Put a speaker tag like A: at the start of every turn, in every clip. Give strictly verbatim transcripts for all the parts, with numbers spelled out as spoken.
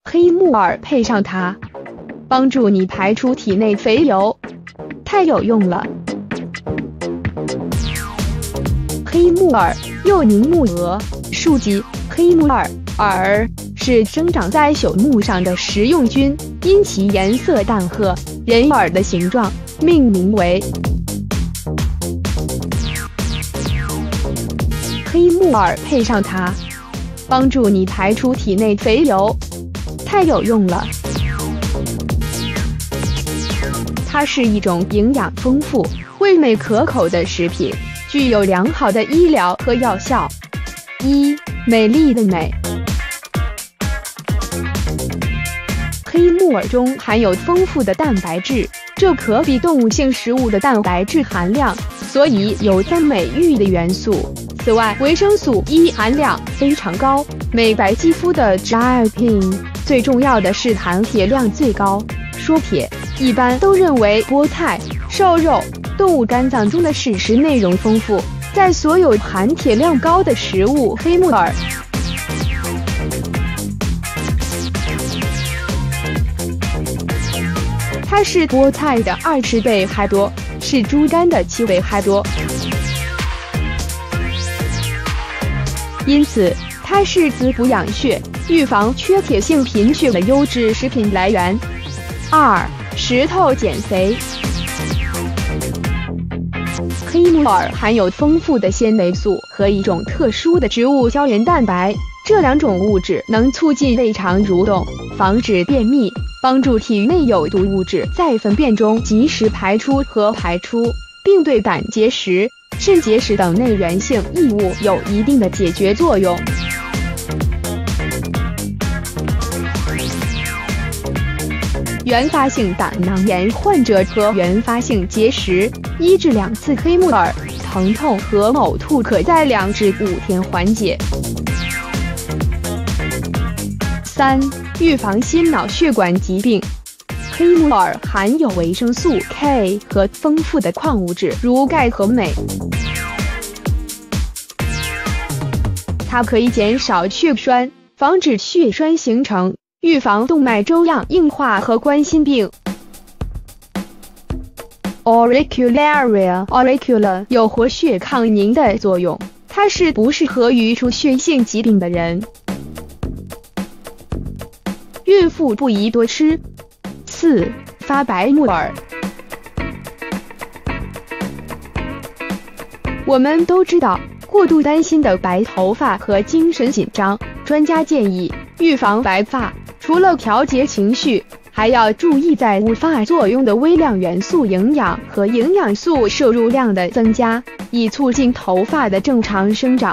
A: 黑木耳配上它，帮助你排出体内肥油，太有用了。黑木耳又名木鹅、树鸡、黑木耳，耳是生长在朽木上的食用菌，因其颜色淡褐、人耳的形状，命名为黑木耳配上它，帮助你排出体内肥油，太有用了。它是一种营养丰富、味美可口的食品，具有良好的医疗和药效。一、美丽的美。黑木耳中含有丰富的蛋白质，这可比动物性食物的蛋白质含量，所以有赞美誉的元素。此外，维生素 E 含量非常高，美白肌肤的 Giappin。最重要的是含铁量最高。说铁，一般都认为菠菜、瘦肉、动物肝脏中的膳食内容丰富，在所有含铁量高的食物，黑木耳它是菠菜的二十倍还多，是猪肝的七倍还多。因此，它是滋补养血、预防缺铁性贫血的优质食品来源。二、石头减肥。黑木耳含有丰富的纤维素和一种特殊的植物胶原蛋白，这两种物质能促进胃肠蠕动，防止便秘，帮助体内有毒物质在粪便中及时排出和排出，并对胆结石、肾结石等内源性异物有一定的解决作用。原发性胆囊炎患者和原发性结石，一至两次黑木耳，疼痛和呕吐可在两至五天缓解。三、预防心脑血管疾病。黑木耳含有维生素 K 和丰富的矿物质如钙和镁，它可以减少血栓，防止血栓形成，预防动脉粥样硬化和冠心病。Auricularia auricula 有活血抗凝的作用，它是不适合于出血性疾病的人。孕妇不宜多吃。四、发白木耳。我们都知道，过度担心的白头发和精神紧张，专家建议预防白发，除了调节情绪，还要注意在无发作用的微量元素营养和营养素摄入量的增加，以促进头发的正常生长。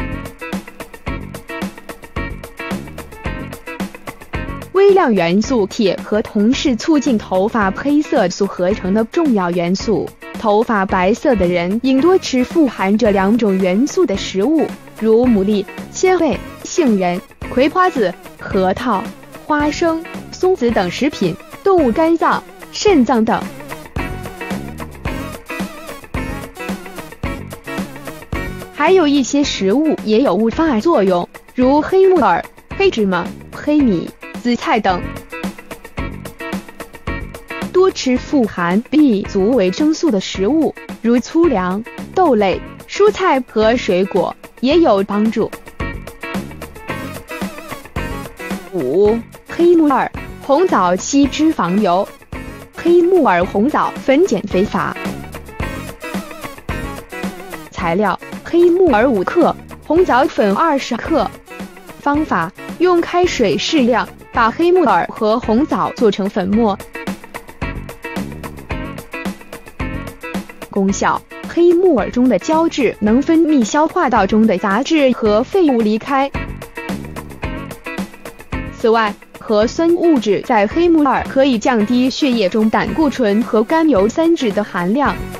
A: 微量元素铁和铜是促进头发黑色素合成的重要元素。头发白色的人应多吃富含这两种元素的食物，如牡蛎、鲜贝、杏仁、葵花籽、核桃、花生、松子等食品，动物肝脏、肾脏等。还有一些食物也有无发作用，如黑木耳、黑芝麻、黑米、紫菜等。多吃富含 B 族维生素的食物，如粗粮、豆类、蔬菜和水果，也有帮助。五、黑木耳红枣烯脂肪油。黑木耳红枣粉减肥法。材料：黑木耳五克，红枣粉二十克。方法：用开水适量把黑木耳和红枣做成粉末。功效：黑木耳中的胶质能分泌消化道中的杂质和废物离开。此外，核酸物质在黑木耳可以降低血液中胆固醇和甘油三酯的含量。